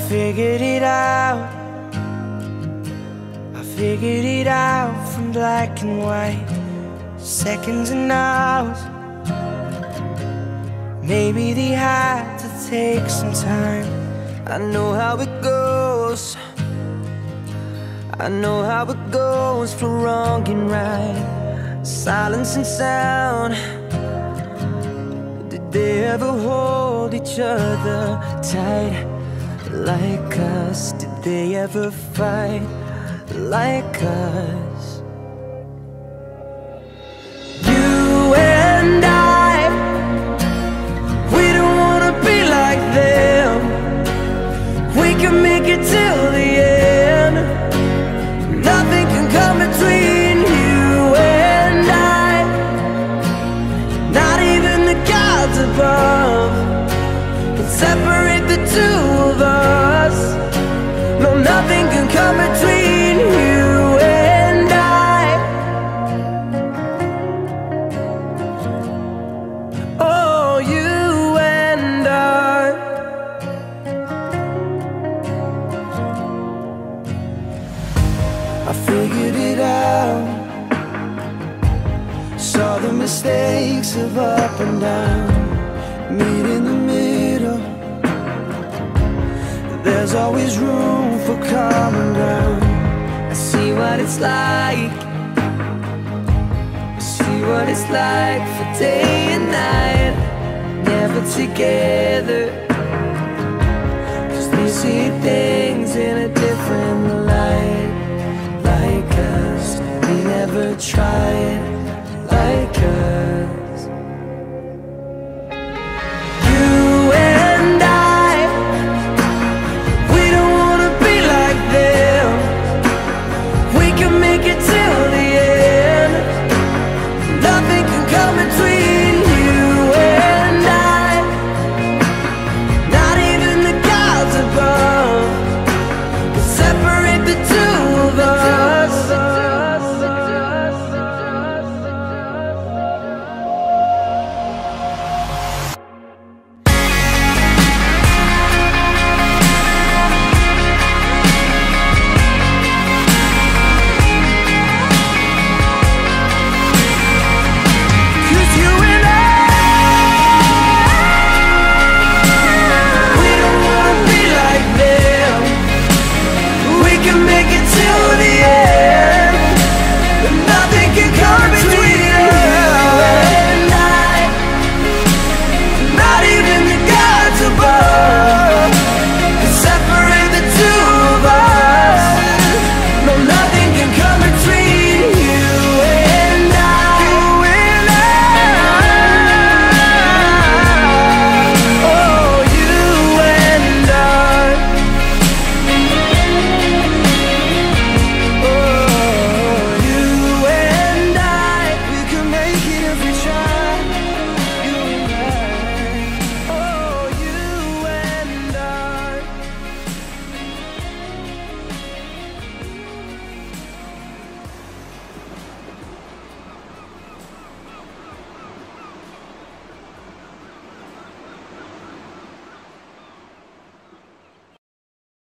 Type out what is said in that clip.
figured it out. I figured it out from black and white, seconds and hours. Maybe they had to take some time. I know how it goes. I know how it goes for wrong and right, silence and sound. Did they ever hold each other tight like us? Did they ever fight like us? You and I, we don't wanna be like them. We can make it till the end. Nothing can come between you and I, not even the gods above can separate the two of us. No, nothing can come between you and I. Oh, you and I. I figured it out, saw the mistakes of up and down, meet in the middle. There's always room for common ground. I see what it's like, I see what it's like for day and night, never together, 'cause they see things in a different light. Like us, we never try.